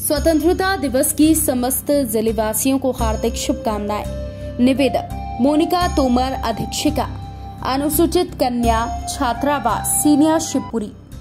स्वतंत्रता दिवस की समस्त जिलेवासियों को हार्दिक शुभकामनाएं। निवेदक मोनिका तोमर, अधीक्षिका अनुसूचित कन्या छात्रावास सीनियर शिवपुरी।